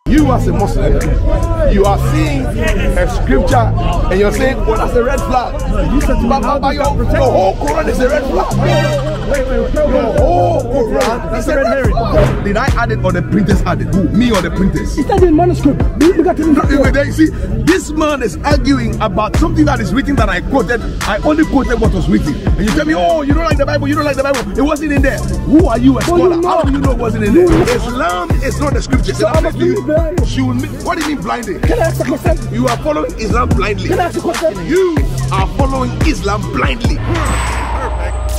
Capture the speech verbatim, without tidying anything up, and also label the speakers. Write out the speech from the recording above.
Speaker 1: You as a Muslim, you are seeing a scripture and you're saying, well, that's a red flag. You said to but, but your, your whole Quran is a red flag. Wait, wait, your whole Quran is a red flag. Did I add it or the printers added? Who? Me or the printers?
Speaker 2: It's not in manuscript. You got to
Speaker 1: you see, this man is arguing about something that is written that I quoted. I only quoted what was written. And you tell me, oh, you don't like the Bible, you don't like the Bible. It wasn't in there. Who are you, a scholar?
Speaker 2: Well, you know.
Speaker 1: How do you know it wasn't in there? Islam is not the scripture.
Speaker 2: So I'm a
Speaker 1: She will mean, what do you mean blindly?
Speaker 2: Can I ask a question?
Speaker 1: You are following Islam blindly.
Speaker 2: Can I ask a question?
Speaker 1: You are following Islam blindly. Perfect.